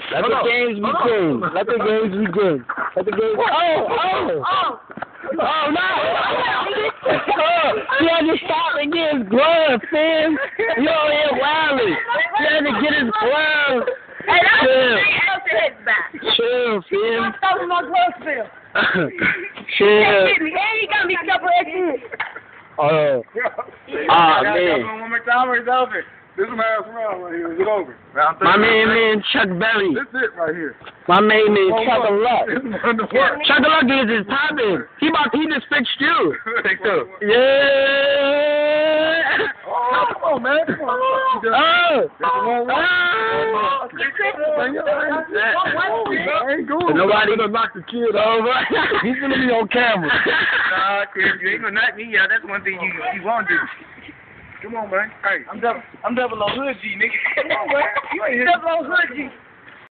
Let the games begin. Let the games begin. Let the games. Oh no! He had to stop and get his glove, Finn. You over here wilding. He had to get his glove. Hey, that's Chill, Finn. I'm talking my glove, Phil. Chill. Hey, he got me couple of shit. Oh. Ah, Man. One more time, or it's over. This is my last round right here. Is it over? My man, Chuck Berry. This is it right here. My main man, Chuck Luck. This is one to one. Chuck Luck is his popping. He just fixed you. Fixed up. Yeah. Oh, come on, man. Come on. I ain't going. Nobody gonna knock the kid over. He's gonna be on camera. Nah, Chris, you ain't gonna knock me out. That's one thing you won't do. Come on, man. Hey, I'm double on hood G, nigga. come on, man. You ain't hit. Double on hood, G.